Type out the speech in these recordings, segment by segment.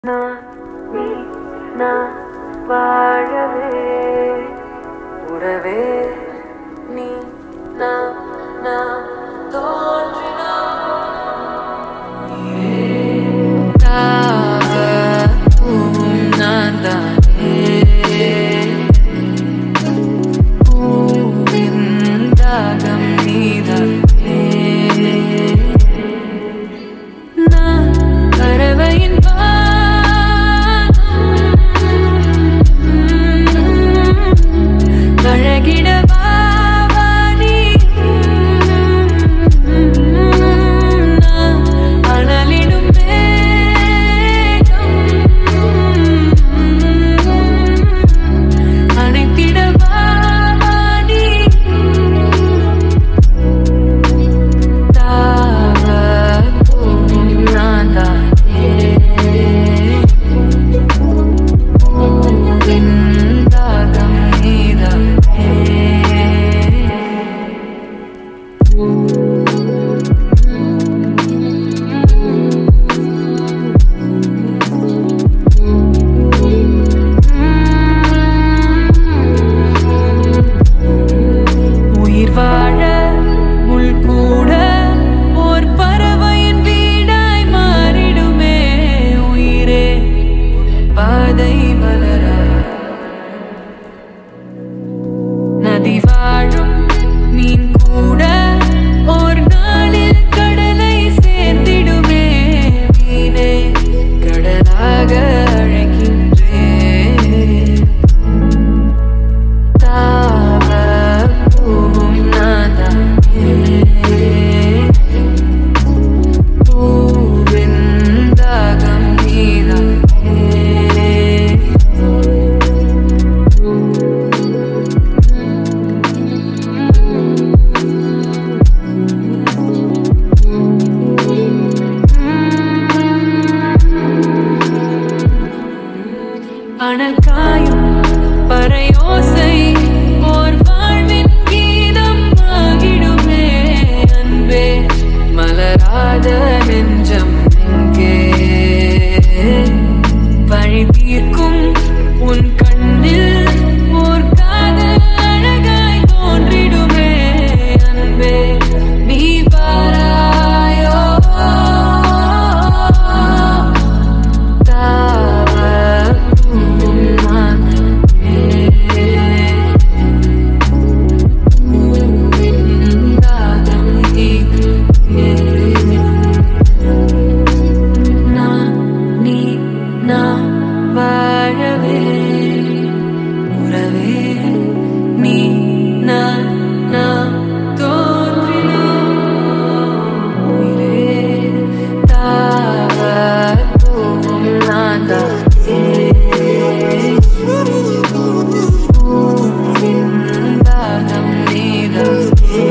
நான் நீ நான் வாழவே உறவே நீ நான் நான் தோன்றினான் நான் தானே பூவின் தாகம் நீதானே நான் பறவையின் நதி வாழும் மீன் கூட ஒரு நாளில் கடலை சேர்ந்திடுமே மீனே கடலாக அழைக்கின்றேன் தாவ பூவும் நான் தானே பூவின் தாகம் நீதானே அனல் காயும் பறையோசை ஓர் வாழ்வின் கீதம் ஆகிடுமே அன்பே மலராத நெஞ்சம் எங்கே வழி தீர்க்கும் உன் கண்ணில் ஓர் காதல் அழகாய் தோன்றிடுமே அன்பே நீ வாராயோ வாழவே உறவே நீ நான் நான் தோன்றினோம் உயிரே தாவ பூவும் நான் தானே பூவின் தாகம் நீதானே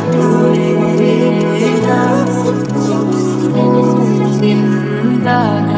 Nanda